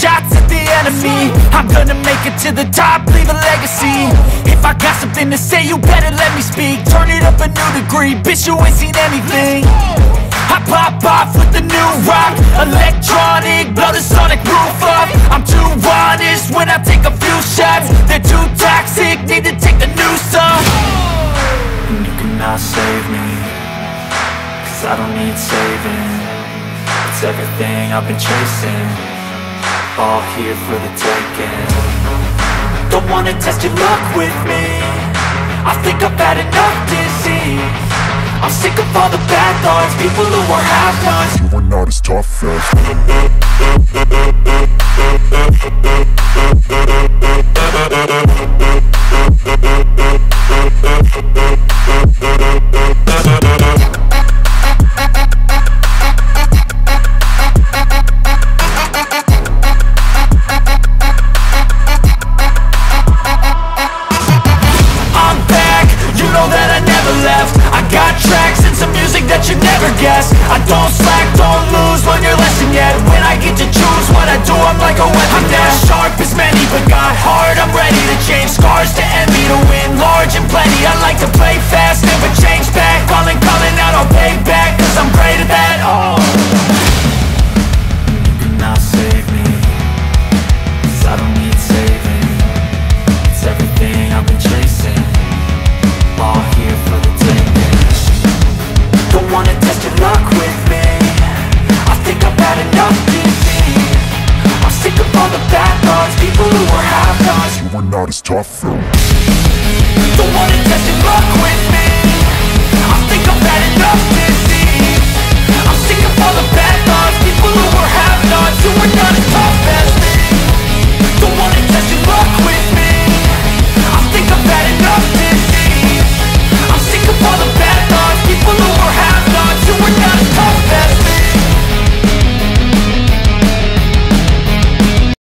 shots at the enemy. I'm gonna make it to the top, leave a legacy. If I got something to say, you better let me speak. Turn it up a new degree, bitch, you ain't seen anything. I pop off with the new rock, electronic, blow the sonic roof up. I'm too honest when I take a few shots. They're too toxic, need to take the noose off. And you cannot save me, cause I don't need saving. It's everything I've been chasing, all here for the taking. Don't wanna test your luck with me, I think I've had enough disease. I'm sick of all the bad thoughts, people who are half-nots. You are not as tough as I'm back, you know that I never left. I got tracks and some music that you never guess. I don't slack, don't lose, learn your lesson yet. When I get to choose what I do, I'm like a weapon. I'm not sharp as many, but got heart. I'm ready to change scars to envy, to win large and plenty. I like to play fast, never change back. Calling out, I'll pay back, cause I'm great at that. Oh, you cannot save me, cause I don't need saving. It's everything I've been chasing, all here for the taking. Don't wanna test your luck with me, I think I've had enough disease. I'm sick of all the bad thoughts, people who are half-nots. you are not as tough though. Don't wanna test your luck with me,